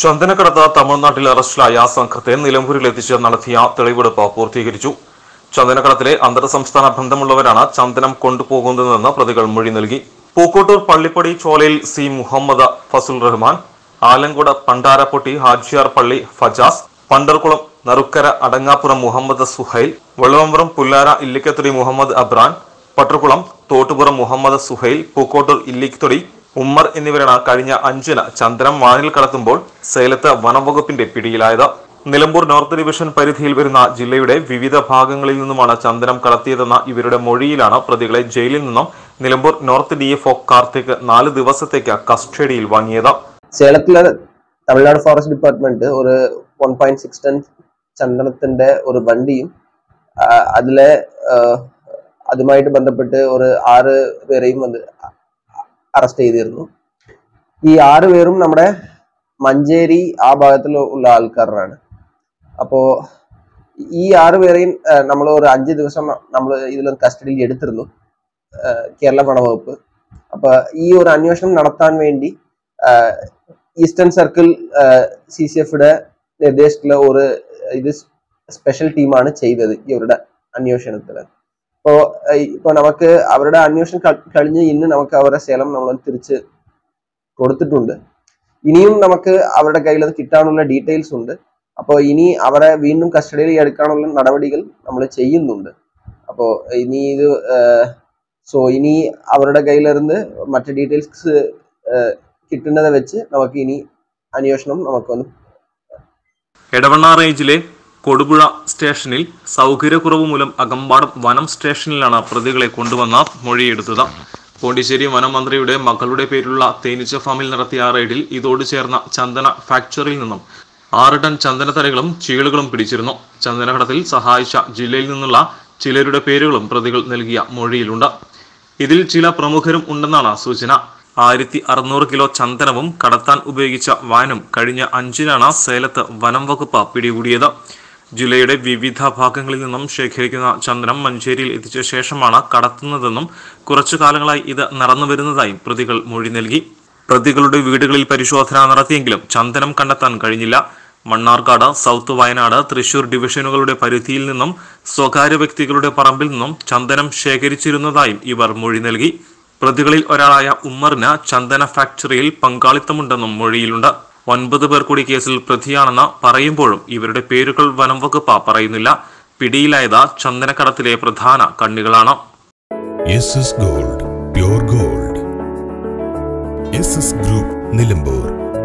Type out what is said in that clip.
ചന്ദനക്കടത്ത് തമിഴ്നാട്ടിൽ അറസ്റ്റിലായ സംഘത്തെ നിലമ്പൂരിലെത്തിച്ച് നടത്തിയ തെളിവെടുപ്പ് പൂർത്തീകരിച്ചു. ചന്ദനക്കടത്തിലെ അന്തർ സംസ്ഥാന ബന്ധമുള്ളവരാണ് ചന്ദനം കൊണ്ടുപോകുന്നതെന്ന് പ്രതികൾ മൊഴി നൽകി. പൂക്കോട്ടൂർ പള്ളിപ്പടി ചോലയിൽ സി മുഹമ്മദ് ഫസുൽ റഹ്മാൻ, ആലങ്കോട് പണ്ടാരപ്പൊട്ടി ഹാജിയാർ പള്ളി ഫജാസ്, പണ്ടർകുളം നറുക്കര അടങ്ങാപ്പുറം മുഹമ്മദ് സുഹൈൽ, വെള്ളവമ്പുറം പുല്ലാര ഇല്ലിക്കത്തൊടി മുഹമ്മദ് അബ്രാൻ, പട്ടർകുളം തോട്ടുപുറം മുഹമ്മദ് സുഹൈൽ, പൂക്കോട്ടൂർ ഇല്ലിക്കത്തൊടി ഉമ്മർ എന്നിവരാണ് കഴിഞ്ഞ 5-ന് ചന്ദനം വാനിൽ കടത്തുമ്പോൾ സേലത്ത് വനംവകുപ്പിന്റെ പിടിയിലായത്. നിലമ്പൂർ നോർത്ത് ഡിവിഷൻ പരിധിയിൽ വരുന്ന ജില്ലയുടെ വിവിധ ഭാഗങ്ങളിൽ നിന്നുമാണ് ചന്ദനം കടത്തിയതെന്ന ഇവരുടെ മൊഴിയിലാണ് പ്രതികളെ ജയിലിൽ നിന്നും നിലമ്പൂർ നോർത്ത് DFO കാർത്തിക് 4 ദിവസത്തേക്ക് കസ്റ്റഡിയിൽ വാങ്ങിയത്. സേലത്തിലെ തമിഴ്നാട് ഫോറസ്റ്റ് ഡിപ്പാർട്ട്മെന്റ് ഒരു 1.6 ടൺ ചന്ദനത്തിന്റെ ഒരു വണ്ടിയും അതുമായിട്ട് ബന്ധപ്പെട്ട് ഒരു 6 പേരെയും അറസ്റ്റ് ചെയ്തിരുന്നു. ഈ 6 പേരും നമ്മുടെ മഞ്ചേരി ആ ഭാഗത്തിലുള്ള ആൾക്കാരാണ്. അപ്പോ ഈ 6 പേരെയും നമ്മൾ ഒരു 5 ദിവസം നമ്മൾ ഇതിൽ കസ്റ്റഡിയിൽ എടുത്തിരുന്നു കേരള വനവകുപ്പ്. അപ്പൊ ഈ ഒരു അന്വേഷണം നടത്താൻ വേണ്ടി ഈസ്റ്റേൺ സർക്കിൾ CCF-യുടെ നിർദ്ദേശത്തിലുള്ള ഒരു സ്പെഷ്യൽ ടീമാണ് ചെയ്തത് ഇവരുടെ അന്വേഷണത്തിന്. ഇപ്പൊ നമുക്ക് അവരുടെ അന്വേഷണം കഴിഞ്ഞ് ഇന്ന് നമുക്ക് അവരുടെ സേലം നമ്മൾ തിരിച്ച് കൊടുത്തിട്ടുണ്ട്. ഇനിയും നമുക്ക് അവരുടെ കയ്യിൽ അത് കിട്ടാനുള്ള ഡീറ്റെയിൽസ് ഉണ്ട്. അപ്പോൾ ഇനി അവരെ വീണ്ടും കസ്റ്റഡിയിൽ എടുക്കാനുള്ള നടപടികൾ നമ്മൾ ചെയ്യുന്നുണ്ട്. അപ്പോൾ ഇനി അവരുടെ കയ്യിലിരുന്ന് മറ്റു ഡീറ്റെയിൽസ് കിട്ടുന്നത് വെച്ച് നമുക്ക് ഇനി അന്വേഷണം നമുക്കൊന്ന്. എടവണ്ണ റേഞ്ചിലെ കൊടുപുഴ സ്റ്റേഷനിൽ സൗകര്യക്കുറവ് മൂലം അകമ്പാടം വനം സ്റ്റേഷനിലാണ് പ്രതികളെ കൊണ്ടുവന്ന മൊഴിയെടുത്തത്. പോണ്ടിച്ചേരി വനമന്ത്രിയുടെ മകളുടെ പേരിലുള്ള തേനീച്ച ഫാമിൽ നടത്തിയ റെയ്ഡിൽ ഇതോട് ചേർന്ന ചന്ദന ഫാക്ടറിയിൽ നിന്നും 6 ടൺ ചന്ദനത്തരകളും ചീളുകളും പിടിച്ചിരുന്നു. ചന്ദനക്കടത്തിൽ സഹായിച്ച ജില്ലയിൽ നിന്നുള്ള ചിലരുടെ പേരുകളും പ്രതികൾ നൽകിയ മൊഴിയിലുണ്ട്. ഇതിൽ ചില പ്രമുഖരും ഉണ്ടെന്നാണ് സൂചന. 1600 കിലോ ചന്ദനവും കടത്താൻ ഉപയോഗിച്ച വാനും കഴിഞ്ഞ 5-നാണ് സേലത്ത് വനം വകുപ്പ് പിടികൂടിയത്. ജില്ലയുടെ വിവിധ ഭാഗങ്ങളിൽ നിന്നും ശേഖരിക്കുന്ന ചന്ദനം മഞ്ചേരിയിൽ എത്തിച്ച ശേഷമാണ് കടത്തുന്നതെന്നും കുറച്ചു കാലങ്ങളായി ഇത് നടന്നുവരുന്നതായും പ്രതികൾ മൊഴി നൽകി. പ്രതികളുടെ വീടുകളിൽ പരിശോധന നടത്തിയെങ്കിലും ചന്ദനം കണ്ടെത്താൻ കഴിഞ്ഞില്ല. മണ്ണാർക്കാട്, സൗത്ത് വയനാട്, തൃശൂർ ഡിവിഷനുകളുടെ പരിധിയിൽ നിന്നും സ്വകാര്യ വ്യക്തികളുടെ പറമ്പിൽ നിന്നും ചന്ദനം ശേഖരിച്ചിരുന്നതായും ഇവർ മൊഴി നൽകി. പ്രതികളിൽ ഒരാളായ ഉമ്മറിന് ചന്ദന ഫാക്ടറിയിൽ പങ്കാളിത്തമുണ്ടെന്നും മൊഴിയിലുണ്ട്. 9 പേർ കൂടി കേസിൽ പ്രതിയാണെന്ന് പറയുമ്പോഴും ഇവരുടെ പേരുകൾ വനം വകുപ്പ് പറയുന്നില്ല. പിടിയിലായത് ചന്ദനക്കടത്തിലെ പ്രധാന കണ്ണികളാണ്. SS Gold, Pure Gold. SS Group, Nilambur.